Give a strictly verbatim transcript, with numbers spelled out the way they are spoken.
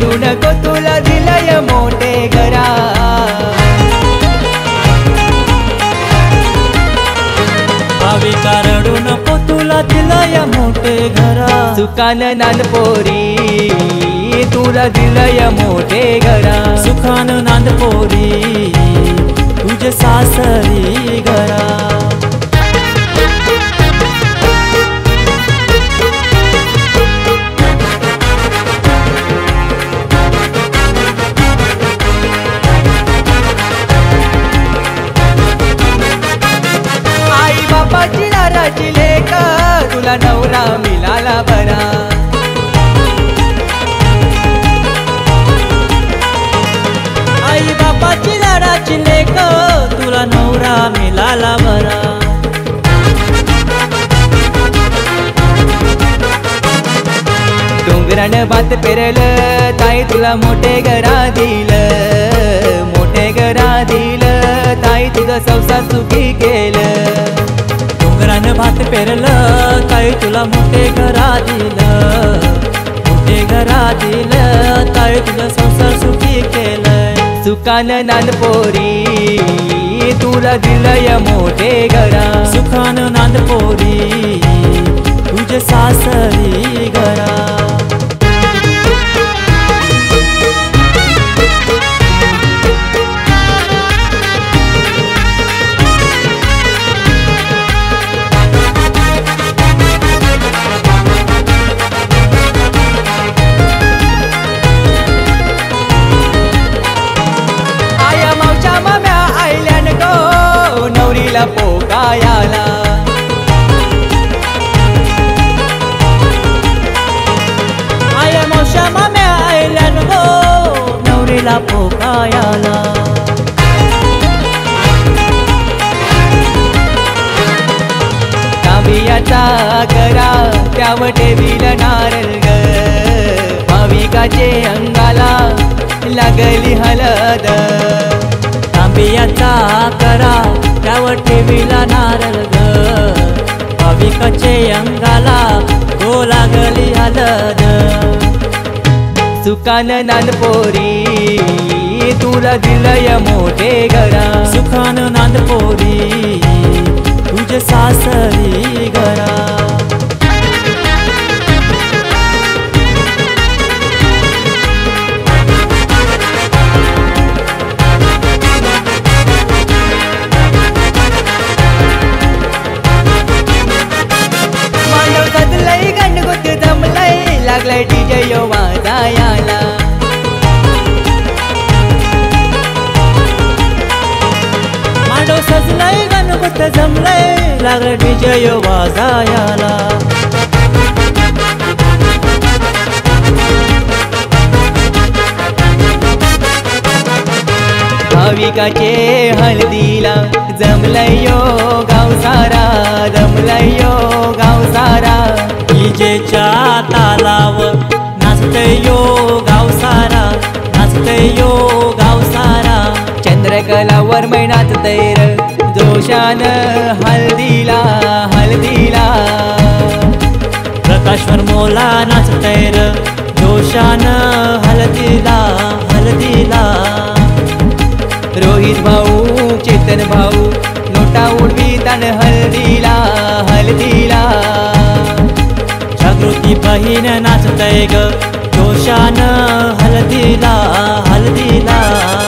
रडू नको तुला दिलंय मोठे घरा. भाविका रडू नको तुला दिलंय मोठे घरा. सुखानं नांद पोरी तुला दिलंय मोठे घरा. सुखानं नांद पोरी तुझे सासरी घरा. आई बापाची लाडाची लेक तुला नवरा मिळाला बरा. आई बापाची लाडाची लेक तुला नवरा मिळाला बरा. डोंगरानं भात पेरलं ताई तुला मोठे घरा दिलं. मोठे घरा दिलं ताई तुझं संसार सुखी केलं. डोंगरानं भात पेरलं ताई तुला मोठे घरा दिलं. मोठे घरा दिलं ताई तुझं संसार सुखी केलं. सुखानं नांद पोरी तुला दिलंय मोठे घरा. सुखानं नांद पोरी तुझे सासरी घरा. आया मावच्या माम्या आयल्यान गो नवरीला पोकायाला. आया मावश्या माम्या आयल्यान गो नवरीला पोकायाला. तांबियाचा करा त्यावर ठेवील नारळ ग. भाविकाचे अंगाला लागली हलद. तांबियाचा करा त्यावर ठेवीला नारळ ग. भाविकाचे अंगाला गो लागली हलद. सुखानं नांद पोरी तुला दिलंय मोठे घरा. सुखानं नांद पोरी तुझे सासरी घरा. मांडव सजलंय गणगोत जमलंय लागलंय डीजे यो वाजायाला. मांडव सजलंय गणपत जमलंय लागलं डीजे यो वाजायाला. भाविकाचे हळदीला जमलंय यो गाव सारा. जमलंय यो गाव सारा. डीजेच्या तालावर नाचतय यो गाव सारा. नाचतय यो गाव सारा. चंद्रकलावर मैनात तैर जोशानं हळदीला हळदीला. प्रकाशवर मोला नाचतय र जोशानं हळदीला हळदीला. रोहित भाऊ चेतन भाऊ नोटा उडवीतान हळदीला हळदीला. जागृती बहीण नाचतय ग जोशानं हळदीला हळदीला.